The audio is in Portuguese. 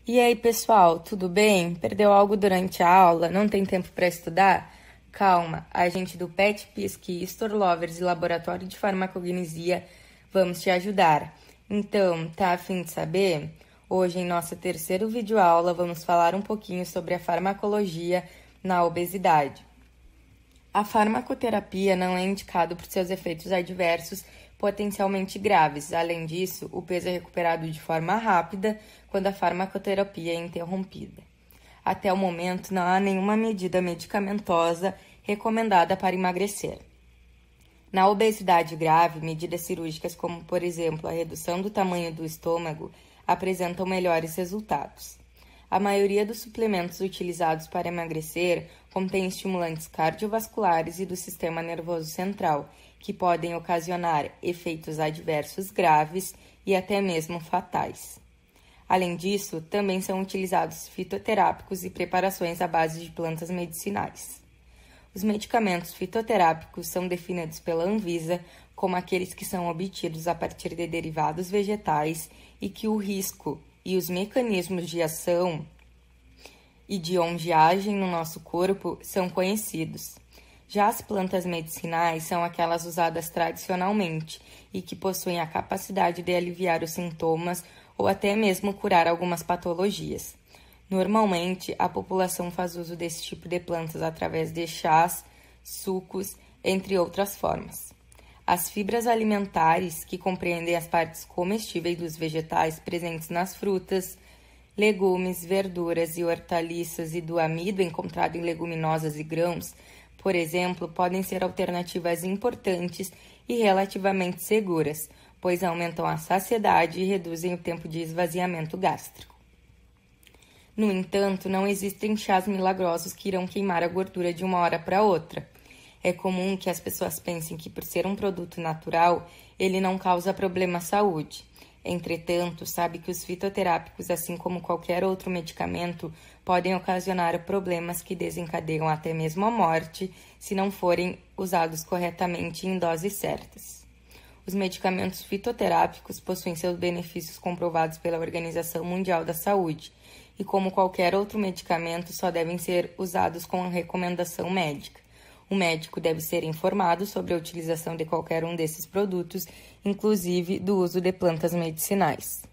E aí, pessoal, tudo bem? Perdeu algo durante a aula? Não tem tempo para estudar? Calma, a gente do PET, PISC, Store Lovers e Laboratório de Farmacognesia vamos te ajudar. Então, tá a fim de saber? Hoje, em nossa terceira videoaula, vamos falar um pouquinho sobre a farmacologia na obesidade. A farmacoterapia não é indicada por seus efeitos adversos potencialmente graves. Além disso, o peso é recuperado de forma rápida quando a farmacoterapia é interrompida. Até o momento, não há nenhuma medida medicamentosa recomendada para emagrecer. Na obesidade grave, medidas cirúrgicas como, por exemplo, a redução do tamanho do estômago apresentam melhores resultados. A maioria dos suplementos utilizados para emagrecer contém estimulantes cardiovasculares e do sistema nervoso central, que podem ocasionar efeitos adversos graves e até mesmo fatais. Além disso, também são utilizados fitoterápicos e preparações à base de plantas medicinais. Os medicamentos fitoterápicos são definidos pela Anvisa como aqueles que são obtidos a partir de derivados vegetais e que o risco e os mecanismos de ação e de onde agem no nosso corpo são conhecidos. Já as plantas medicinais são aquelas usadas tradicionalmente e que possuem a capacidade de aliviar os sintomas ou até mesmo curar algumas patologias. Normalmente, a população faz uso desse tipo de plantas através de chás, sucos, entre outras formas. As fibras alimentares, que compreendem as partes comestíveis dos vegetais presentes nas frutas, legumes, verduras e hortaliças e do amido encontrado em leguminosas e grãos, por exemplo, podem ser alternativas importantes e relativamente seguras, pois aumentam a saciedade e reduzem o tempo de esvaziamento gástrico. No entanto, não existem chás milagrosos que irão queimar a gordura de uma hora para outra. É comum que as pessoas pensem que, por ser um produto natural, ele não causa problema à saúde. Entretanto, sabe que os fitoterápicos, assim como qualquer outro medicamento, podem ocasionar problemas que desencadeiam até mesmo a morte se não forem usados corretamente em doses certas. Os medicamentos fitoterápicos possuem seus benefícios comprovados pela Organização Mundial da Saúde e, como qualquer outro medicamento, só devem ser usados com a recomendação médica. O médico deve ser informado sobre a utilização de qualquer um desses produtos, inclusive do uso de plantas medicinais.